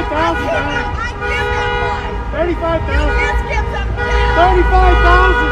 35,000 back. I give him one. 35,000. You just give them 10. 35,000.